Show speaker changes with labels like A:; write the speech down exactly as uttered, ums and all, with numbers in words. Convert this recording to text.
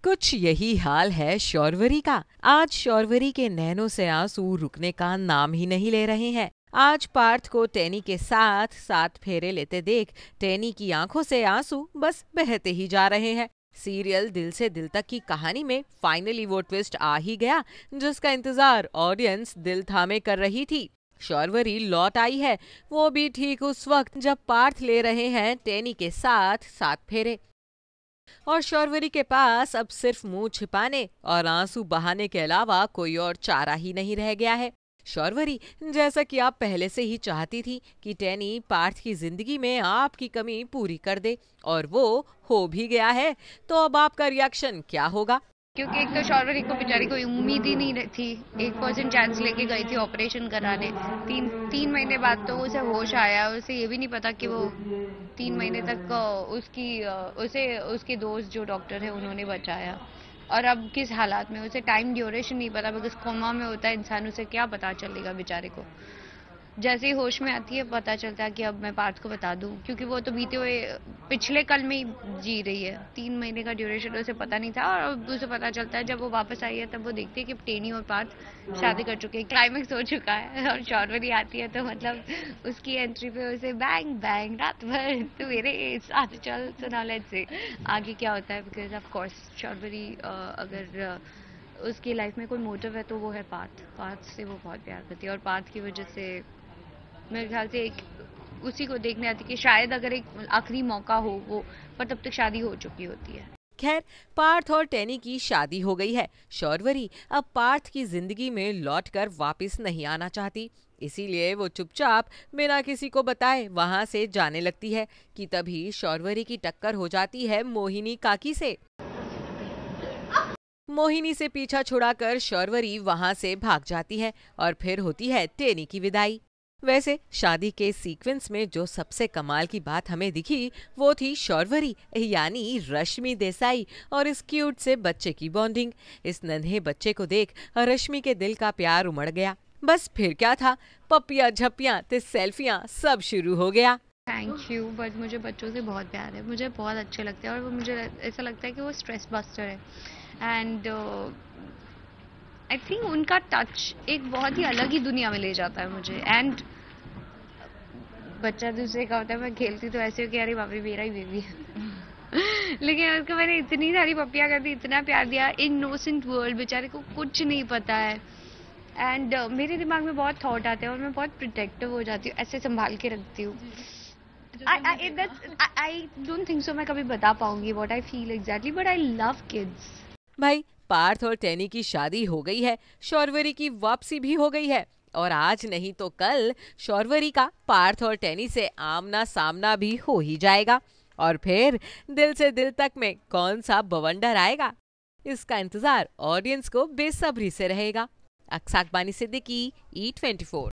A: कुछ यही हाल है शौर्वरी का। आज शौर्वरी के नैनों से आंसू रुकने का नाम ही नहीं ले रहे हैं। आज पार्थ को टैनी के साथ सात फेरे लेते देख टैनी की आंखों से आंसू बस बहते ही जा रहे हैं। सीरियल दिल से दिल तक की कहानी में फाइनली वो ट्विस्ट आ ही गया जिसका इंतजार ऑडियंस दिल थामे कर रही थी। शौर्वरी लौट आई है, वो भी ठीक उस वक्त जब पार्थ ले रहे हैं टैनी के साथ सात फेरे। और शौर्वरी के पास अब सिर्फ मुंह छिपाने और आंसू बहाने के अलावा कोई और चारा ही नहीं रह गया है। शौर्वरी, जैसा कि आप पहले से ही चाहती थी कि टैनी पार्थ की जिंदगी में आपकी कमी पूरी कर दे, और वो हो भी गया है, तो अब आपका रिएक्शन क्या होगा?
B: क्योंकि एक तो शौर्वरी को बेचारी कोई उम्मीद ही नहीं थी। एक परसेंट चांस लेके गई थी ऑपरेशन कराने। तीन तीन महीने बाद तो उसे होश आया। उसे ये भी नहीं पता कि वो तीन महीने तक उसकी उसे उसके दोस्त जो डॉक्टर है उन्होंने बचाया। और अब किस हालात में, उसे टाइम ड्यूरेशन नहीं पता, बिकॉज कोमा में होता है इंसान, उसे क्या पता चलेगा बेचारे को। जैसे ही होश में आती है पता चलता है कि अब मैं पार्थ को बता दूं, क्योंकि वो तो बीते हुए पिछले कल में ही जी रही है। तीन महीने का ड्यूरेशन उसे पता नहीं था, और अब उसे पता चलता है जब वो वापस आई है, तब वो देखती है कि टैनी और पार्थ शादी कर चुके हैं, क्लाइमेक्स हो चुका है। और शौर्वरी आती है तो मतलब उसकी एंट्री पे उसे बैंग बैंग रात भर तू मेरे साथ चल, सुना लेट्स से आगे क्या होता है। बिकॉज ऑफ कोर्स शौर्वरी अगर उसकी लाइफ में कोई मोटिव है तो वो है पार्थ। पार्थ से वो बहुत प्यार करती है, और पार्थ की वजह से मेरे ख्याल से एक उसी को देखने आती कि शायद अगर एक आखिरी मौका हो वो, पर तब तक शादी हो चुकी होती है।
A: खैर, पार्थ और टैनी की शादी हो गई है। शौर्वरी अब पार्थ की जिंदगी में लौटकर वापस नहीं आना चाहती, इसीलिए वो चुपचाप बिना किसी को बताए वहां से जाने लगती है कि तभी शौर्वरी की टक्कर हो जाती है मोहिनी काकी से। मोहिनी से पीछा छुड़ाकर शौर्वरी वहां से भाग जाती है, और फिर होती है टैनी की विदाई। वैसे शादी के सीक्वेंस में जो सबसे कमाल की बात हमें दिखी वो थी शौर्वरी यानी रश्मि देसाई और इस क्यूट से बच्चे की बॉन्डिंग। इस नन्हे बच्चे को देख रश्मि के दिल का प्यार उमड़ गया। बस फिर क्या था, पपियां झपियां ते सेल्फियां सब शुरू हो गया।
B: थैंक यू, बट मुझे बच्चों से बहुत प्यार है, मुझे बहुत अच्छे लगते हैं, और वो मुझे ऐसा लगता है कि वो स्ट्रेस बस्टर है। एंड आई थिंक उनका टच एक बहुत ही अलग ही दुनिया में ले जाता है मुझे। एंड बच्चा दूसरे का होता है, मैं खेलती तो ऐसे हो कि अरे बाबा मेरा ही बेबी है। लेकिन उसको मैंने इतनी सारी पपियां कर दी, इतना प्यार दिया। इनोसेंट वर्ल्ड, बेचारे को कुछ नहीं पता है। एंड uh, मेरे दिमाग में बहुत थॉट आते हैं और मैं बहुत प्रोटेक्टिव हो जाती हूँ, ऐसे संभाल के रखती हूँ। आई डोंट थिंक सो मैं कभी बता पाऊंगी what I feel exactly, but I love kids.
A: भाई, पार्थ और टैनी की शादी हो गई है, शौर्वरी की वापसी भी हो गई है, और आज नहीं तो कल शौर्वरी का पार्थ और टैनी से आमना सामना भी हो ही जाएगा। और फिर दिल से दिल तक में कौन सा बवंडर आएगा, इसका इंतजार ऑडियंस को बेसब्री से रहेगा। अक्साक बानी सिद्दीकी, ई ट्वेंटी फोर।